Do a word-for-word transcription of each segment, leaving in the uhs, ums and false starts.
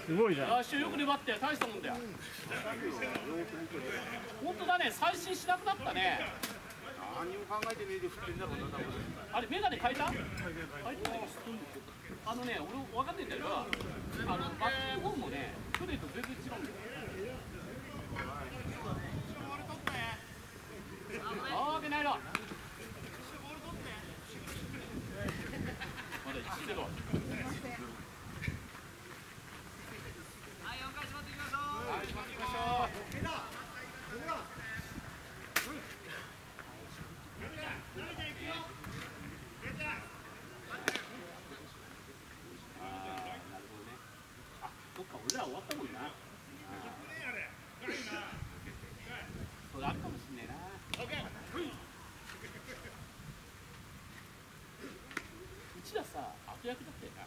すごいじゃん。 来週よく粘って大したもんだよ。本当だね、最新しなくなったね。 何も考えてねえで振ってんだろうな。 あれメガネ変えた？変えてない。あのね、俺分かんないんだけど、あのバックホームもね、去年と全然違うんだよ。あーけないな。まだいちゼロ。はい、よんかい縛っていきましょう。はい、縛っていきましょう。そっか、俺ら終わったもんな。それあるかもしんねえな。うちらさ、後役だったよな。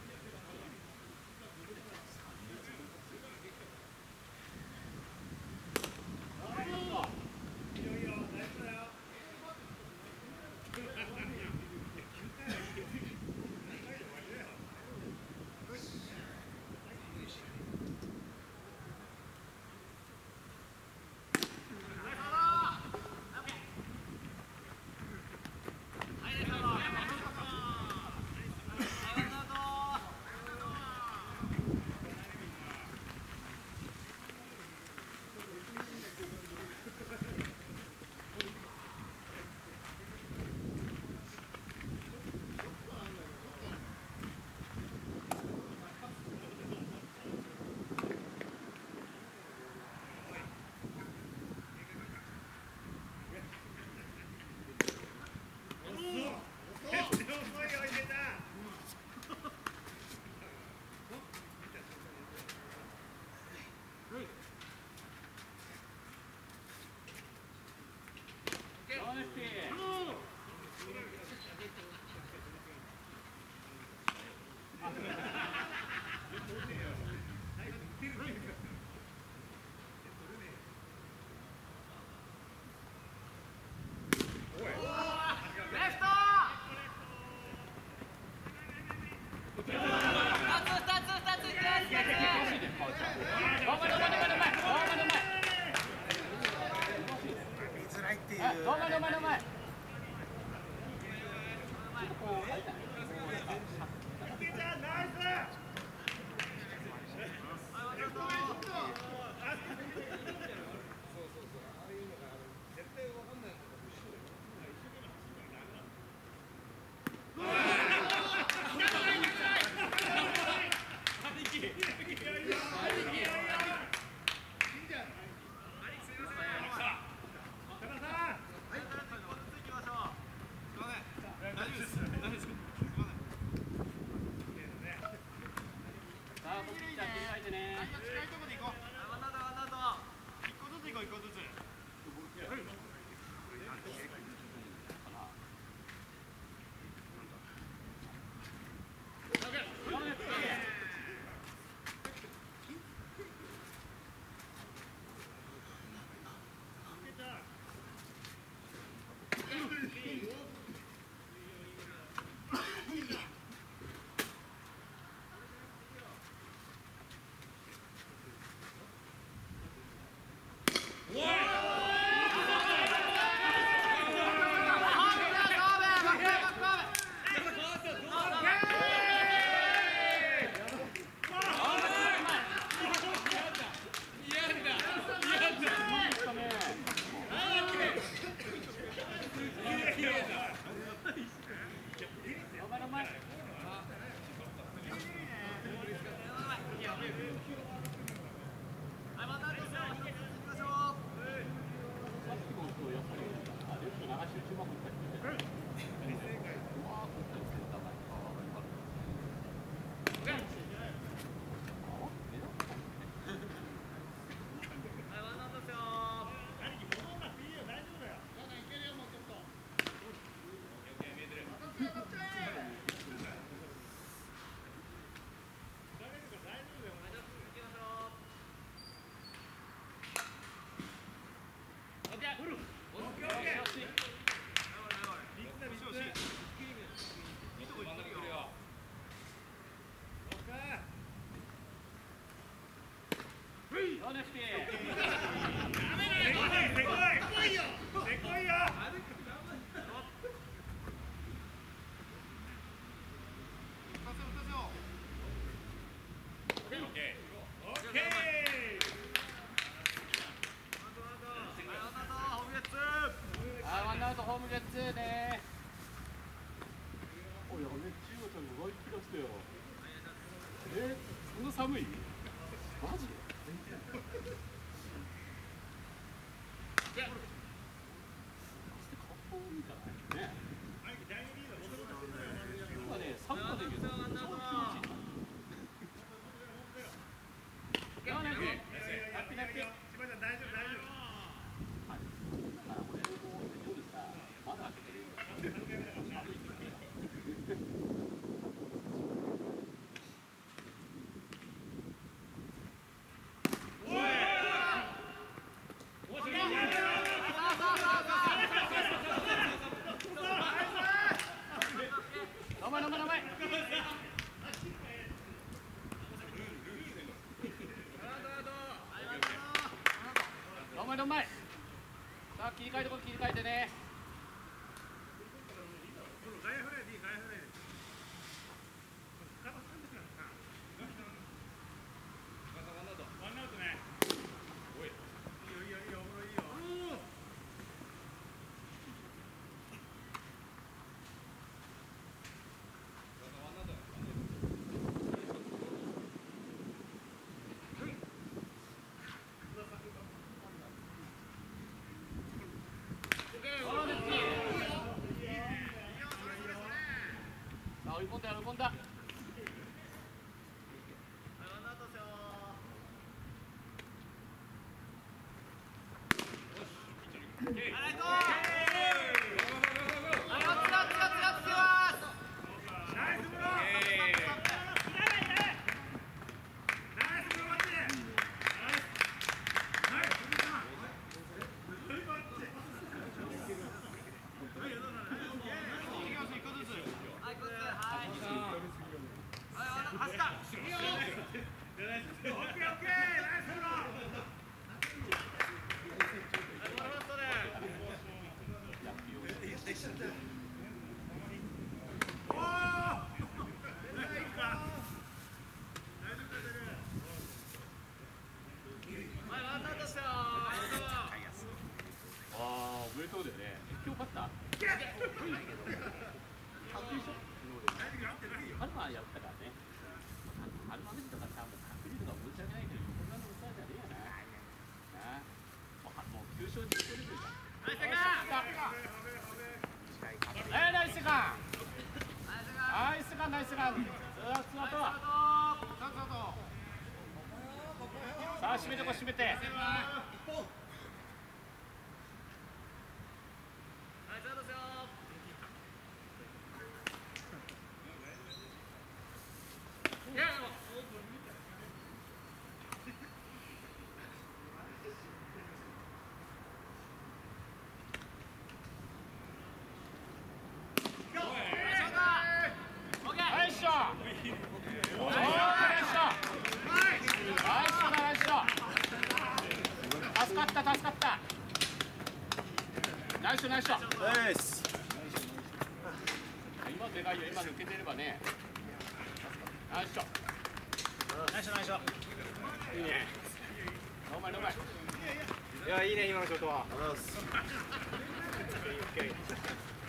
ノーネフティあーワンアウトホームゲッツーね。おいやめ中国ちゃん上着着出してよ。えそんな寒い？マジで？ね、今ね、サッカーで言うと超気持ちいいな。ハッピーナッピー。うまい。さあ切り替えてこ切り替えてね。追い込んだ追い込んだ。そうだよね。今日勝った？アルマやったからね。アルマメスとかさ、もう確率が申し訳ないけど、こんなの嘘じゃねえやな。なあ。もうきゅう勝じゅっ勝レベルだ。ナイスガン。ナイスガン。ナイスガンナイスガン。ツーアウトツーアウト。さあ締めてこ締めて。助かった助かったナイスナイスナイス今でかいよ今抜けてればねナイスナイスナイスいいねうまいうまいいやいいね今のショットは。